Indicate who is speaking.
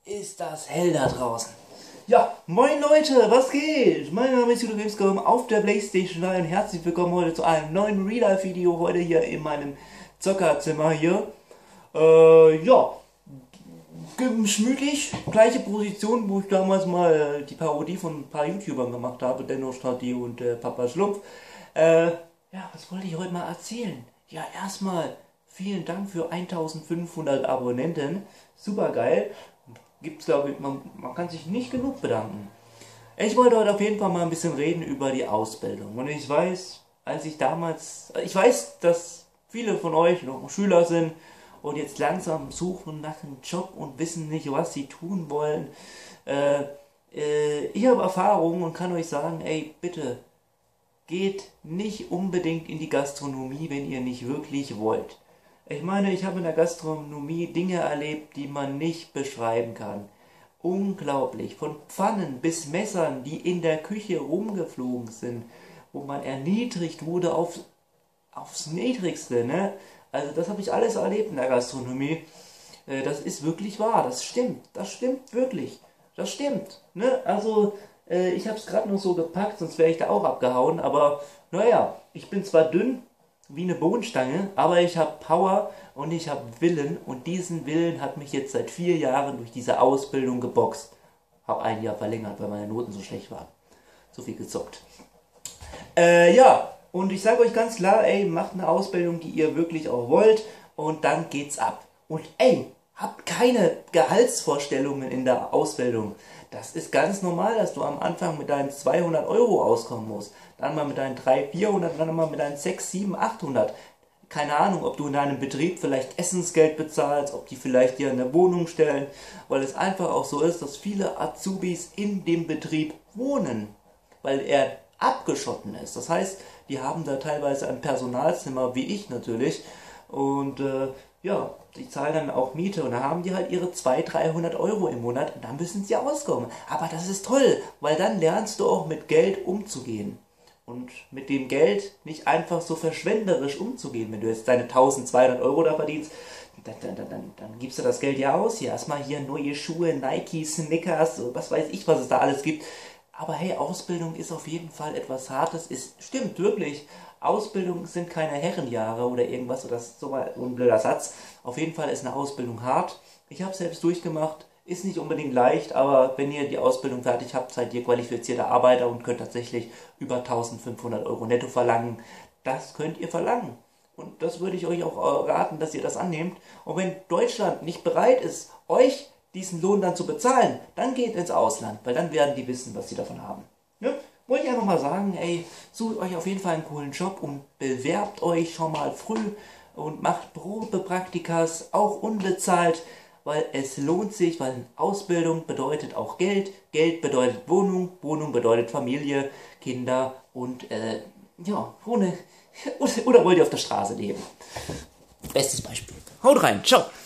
Speaker 1: Ist das hell da draußen. Ja, moin Leute, was geht? Mein Name ist Judo Gamescom auf der Playstation 3 und herzlich willkommen heute zu einem neuen Real-Life-Video heute hier in meinem Zockerzimmer hier. Ja, gemütlich, gleiche Position, wo ich damals mal die Parodie von ein paar YouTubern gemacht habe, Denno Stati und Papa Schlumpf. Ja, was wollte ich heute mal erzählen? Ja, erstmal vielen Dank für 1500 Abonnenten, super geil. Gibt's, glaube ich, man kann sich nicht genug bedanken. Ich wollte heute auf jeden Fall mal ein bisschen reden über die Ausbildung. Und ich weiß, ich weiß, dass viele von euch noch Schüler sind und jetzt langsam suchen nach einem Job und wissen nicht, was sie tun wollen. Ich habe Erfahrung und kann euch sagen, ey, bitte, geht nicht unbedingt in die Gastronomie, wenn ihr nicht wirklich wollt. Ich meine, ich habe in der Gastronomie Dinge erlebt, die man nicht beschreiben kann. Unglaublich. Von Pfannen bis Messern, die in der Küche rumgeflogen sind, wo man erniedrigt wurde aufs Niedrigste, ne? Also das habe ich alles erlebt in der Gastronomie. Das ist wirklich wahr, das stimmt wirklich. Das stimmt, ne? Also, ich habe es gerade noch so gepackt, sonst wäre ich da auch abgehauen, aber naja, ich bin zwar dünn, wie eine Bohnenstange, aber ich habe Power und ich habe Willen und diesen Willen hat mich jetzt seit 4 Jahren durch diese Ausbildung geboxt. Habe ein Jahr verlängert, weil meine Noten so schlecht waren. So viel gezockt. Ja, und ich sage euch ganz klar, ey, macht eine Ausbildung, die ihr wirklich auch wollt und dann geht's ab. Und ey, habt keine Gehaltsvorstellungen in der Ausbildung. Das ist ganz normal, dass du am Anfang mit deinen 200 Euro auskommen musst. Dann mal mit deinen 300, 400, dann mal mit deinen 6, 7, 800. Keine Ahnung, ob du in deinem Betrieb vielleicht Essensgeld bezahlst, ob die vielleicht dir eine Wohnung stellen, weil es einfach auch so ist, dass viele Azubis in dem Betrieb wohnen, weil er abgeschotten ist. Das heißt, die haben da teilweise ein Personalzimmer, wie ich natürlich, und ja, die zahlen dann auch Miete und da haben die halt ihre 200, 300 Euro im Monat und dann müssen sie auskommen. Aber das ist toll, weil dann lernst du auch mit Geld umzugehen. Und mit dem Geld nicht einfach so verschwenderisch umzugehen. Wenn du jetzt deine 1200 Euro da verdienst, dann gibst du das Geld ja aus. Hier erstmal hier neue Schuhe, Nike, Snickers, was weiß ich, was es da alles gibt. Aber hey, Ausbildung ist auf jeden Fall etwas Hartes. Stimmt wirklich. Ausbildung sind keine Herrenjahre oder irgendwas, oder das ist so ein blöder Satz. Auf jeden Fall ist eine Ausbildung hart. Ich habe es selbst durchgemacht. Ist nicht unbedingt leicht, aber wenn ihr die Ausbildung fertig habt, seid ihr qualifizierter Arbeiter und könnt tatsächlich über 1500 Euro netto verlangen. Das könnt ihr verlangen. Und das würde ich euch auch raten, dass ihr das annehmt. Und wenn Deutschland nicht bereit ist, euch diesen Lohn dann zu bezahlen, dann geht ins Ausland, weil dann werden die wissen, was sie davon haben. Ne? Wollte ich einfach mal sagen, ey, sucht euch auf jeden Fall einen coolen Job und bewerbt euch schon mal früh und macht Probepraktikas, auch unbezahlt, weil es lohnt sich, weil Ausbildung bedeutet auch Geld, Geld bedeutet Wohnung, Wohnung bedeutet Familie, Kinder und ja, oder wollt ihr auf der Straße leben? Bestes Beispiel. Haut rein, ciao!